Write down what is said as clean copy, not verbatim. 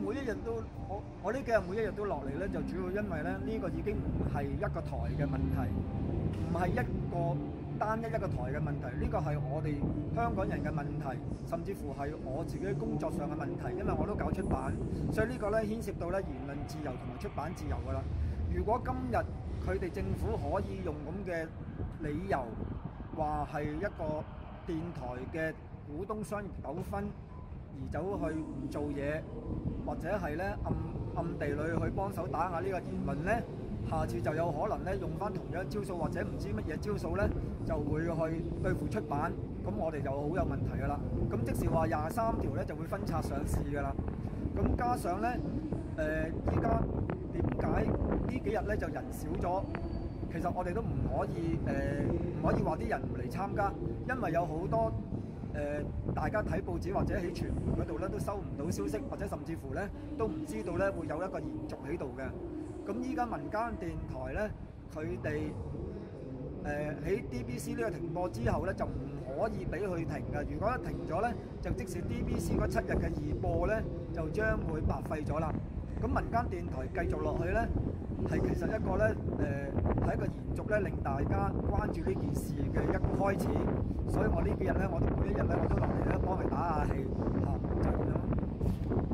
每一日都我呢幾日每一日都落嚟咧，就主要因為咧呢個已經唔係一個台嘅問題，唔係一個單一個台嘅問題，呢個係我哋香港人嘅問題，甚至乎係我自己工作上嘅問題，因為我都搞出版，所以呢個咧牽涉到咧言論自由同埋出版自由㗎啦。如果今日佢哋政府可以用咁嘅理由話係一個電台嘅股東商業糾紛而走去唔做嘢，或者係咧暗地裏去幫手打壓呢個言論咧，下次就有可能咧用翻同樣招數或者唔知乜嘢招數咧，就會去對付出版，咁我哋就好有問題㗎啦。咁即是話23條咧就會分拆上市㗎啦。咁加上咧依家點解呢幾日咧就人少咗？其實我哋都唔可以話啲人唔嚟參加，因為有好多大家睇報紙或者喺傳媒嗰度咧都收唔到消息，或者甚至乎咧都唔知道咧會有一個延續喺度嘅。咁依家民間電台咧，佢哋喺 DBC 呢個停播之後咧，就唔可以俾佢停嘅。如果一停咗咧，就即使 DBC 嗰7日嘅二播咧，就將會白費咗啦。咁民間電台繼續落去咧，係其實一個咧係一個延續咧，令大家關注呢件事嘅一個開始。所以我呢幾日咧，我都每一日咧我都落嚟咧幫佢打下氣嚇，就係咁樣。